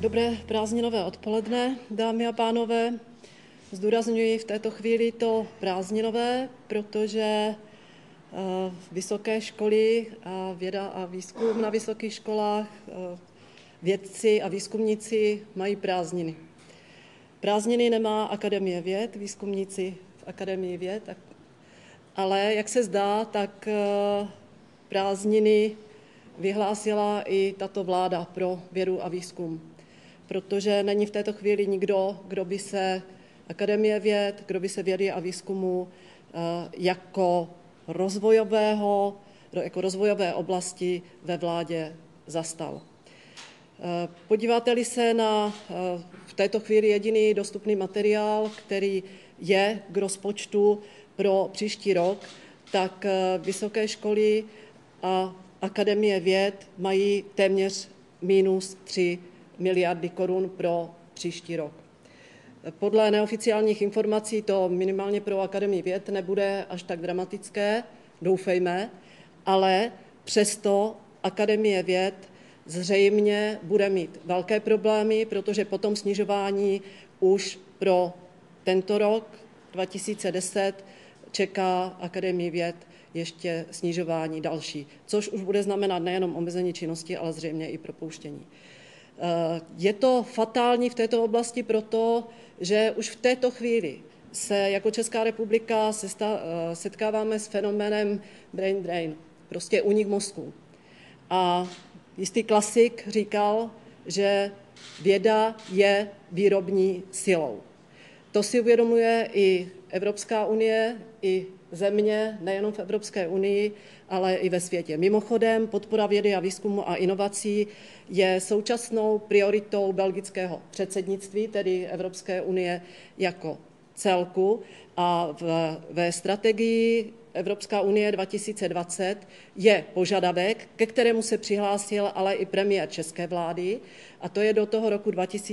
Dobré prázdninové odpoledne, dámy a pánové. Zdůrazňuji v této chvíli to prázdninové, protože vysoké školy a věda a výzkum na vysokých školách, vědci a výzkumníci mají prázdniny. Prázdniny nemá Akademie věd, výzkumníci v Akademii věd, ale jak se zdá, tak prázdniny vyhlásila i tato vláda pro vědu a výzkum, protože není v této chvíli nikdo, kdo by se Akademie věd, kdo by se vědy a výzkumu jako rozvojové oblasti ve vládě zastal. Podíváte-li se na v této chvíli jediný dostupný materiál, který je k rozpočtu pro příští rok, tak vysoké školy a Akademie věd mají téměř minus 3 miliardy korun pro příští rok. Podle neoficiálních informací to minimálně pro Akademii věd nebude až tak dramatické, doufejme, ale přesto Akademie věd zřejmě bude mít velké problémy, protože po tom snižování už pro tento rok 2010 čeká Akademii věd ještě snižování další, což už bude znamenat nejenom omezení činnosti, ale zřejmě i propouštění. Je to fatální v této oblasti proto, že už v této chvíli se jako Česká republika setkáváme s fenoménem brain drain, prostě únik mozku. A jistý klasik říkal, že věda je výrobní silou. To si uvědomuje i Evropská unie, i země, nejenom v Evropské unii, ale i ve světě. Mimochodem, podpora vědy a výzkumu a inovací je současnou prioritou belgického předsednictví, tedy Evropské unie jako celku. A ve strategii Evropská unie 2020 je požadavek, ke kterému se přihlásil ale i premiér české vlády, a to je do toho roku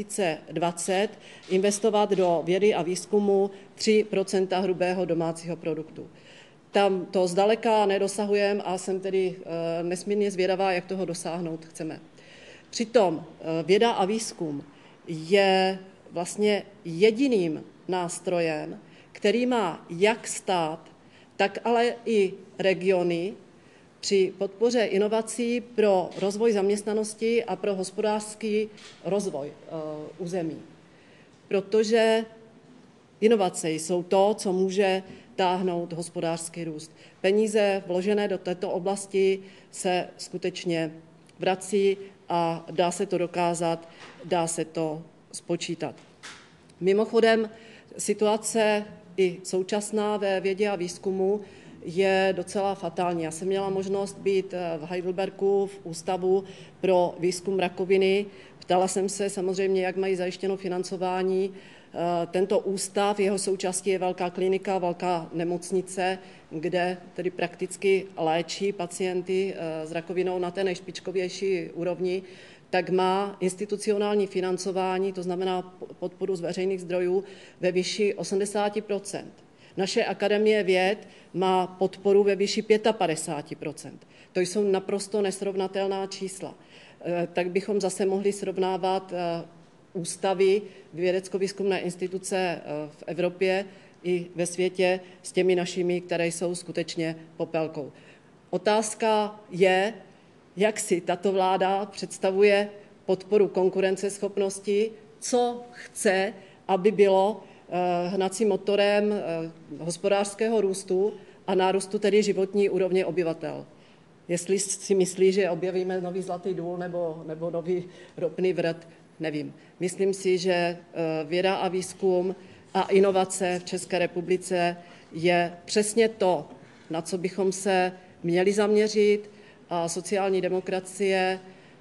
2020 investovat do vědy a výzkumu 3 % hrubého domácího produktu. Tam to zdaleka nedosahujeme a jsem tedy nesmírně zvědavá, jak toho dosáhnout chceme. Přitom věda a výzkum je vlastně jediným nástrojem, který má jak stát, tak ale i regiony při podpoře inovací pro rozvoj zaměstnanosti a pro hospodářský rozvoj území. Protože inovace jsou to, co může táhnout hospodářský růst. Peníze vložené do této oblasti se skutečně vrací a dá se to dokázat, dá se to spočítat. Mimochodem, situace i současná ve vědě a výzkumu je docela fatální. Já jsem měla možnost být v Heidelbergu v Ústavu pro výzkum rakoviny. Ptala jsem se samozřejmě, jak mají zajištěno financování. Tento ústav, jeho součástí je velká klinika, velká nemocnice, kde tedy prakticky léčí pacienty s rakovinou na té nejšpičkovější úrovni, tak má institucionální financování, to znamená podporu z veřejných zdrojů, ve výši 80 %. Naše Akademie věd má podporu ve výši 55 %. To jsou naprosto nesrovnatelná čísla. Tak bychom zase mohli srovnávat ústavy, vědecko-výzkumné instituce v Evropě i ve světě s těmi našimi, které jsou skutečně popelkou. Otázka je, jak si tato vláda představuje podporu konkurenceschopnosti, co chce, aby bylo hnacím motorem hospodářského růstu a nárůstu tedy životní úrovně obyvatel. Jestli si myslí, že objevíme nový zlatý důl nebo nový ropný vrt, nevím. Myslím si, že věda a výzkum a inovace v České republice je přesně to, na co bychom se měli zaměřit, a sociální demokracie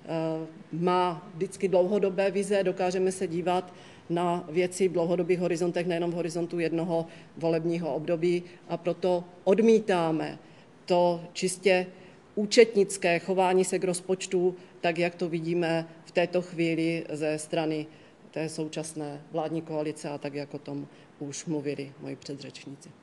má vždycky dlouhodobé vize, dokážeme se dívat na věci v dlouhodobých horizontech, nejenom v horizontu jednoho volebního období, a proto odmítáme to čistě účetnické chování se k rozpočtu, tak jak to vidíme v této chvíli ze strany té současné vládní koalice a tak, jak o tom už mluvili moji předřečníci.